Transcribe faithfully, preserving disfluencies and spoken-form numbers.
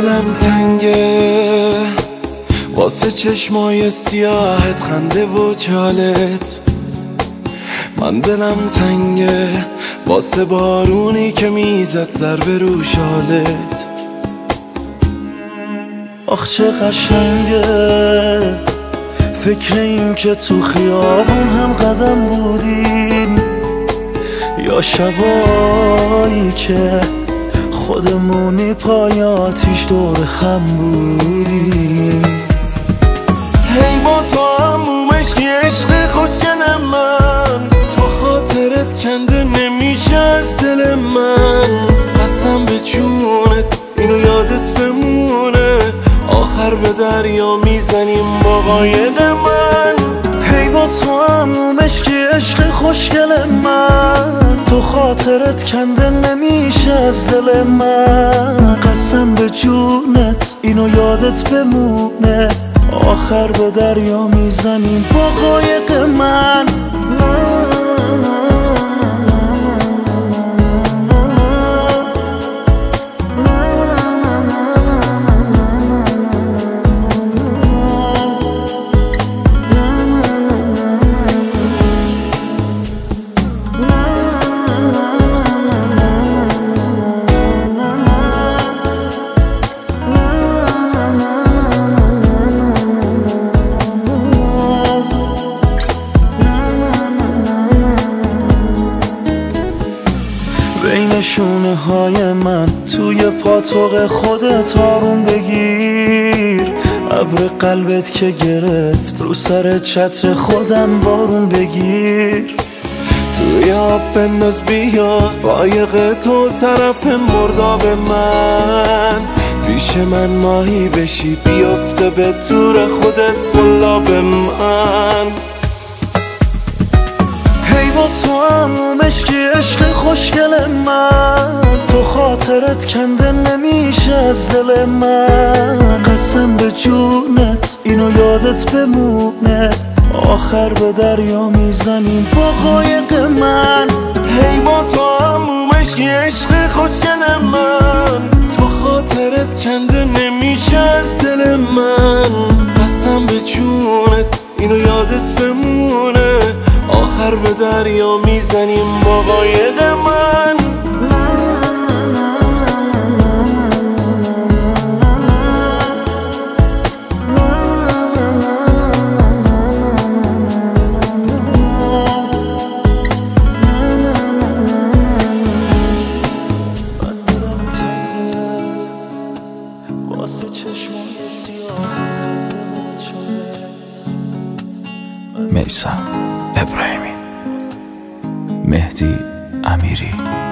دلم تنگه واسه چشمای سیاهت، خنده و چالت. من دلم تنگه واسه بارونی که میزد ضربه رو شالت. آخ چه قشنگه فکر این که تو خیابون هم قدم بودیم، یا شبایی که خودمونی پای آتیش دور هم بودیم. هی با تو همومش که عشق خوشگل من، تو خاطرت کنده نمیشه از دل من. قسم به جونت اینو یادت بمونه، آخر به دریا میزنیم با قاید من. هی با تو همومش که عشق خوشگل من، تو خاطرت کنده نمیشه از دل من. قسم به جونت اینو یادت بمونه، آخر به دریا میزنیم با قایق من. بین شونه های من توی پاتوق خودت آروم بگیر. ابر قلبت که گرفت رو سر چتر خودم بارون بگیر. توی آب بنداز بیا قایق تو طرف مرداب من. پیش من ماهی بشی بیافته به تور خودت قلاب من. هی با تو همومش که عشق خوشگل من، تو خاطرت کنده نمیشه از دل من. قسم به جونت اینو یادت بمونه، آخر به دریا میزنیم با قایق من. هی با تو همومش که عشق خوشگل من، تو خاطرت کنده نمیشه از دل من. قسم به جونت اینو یادت بمونه، آخر به دریا میزنیم با قاید من. میثم ابراهیمی، مهدی امیری.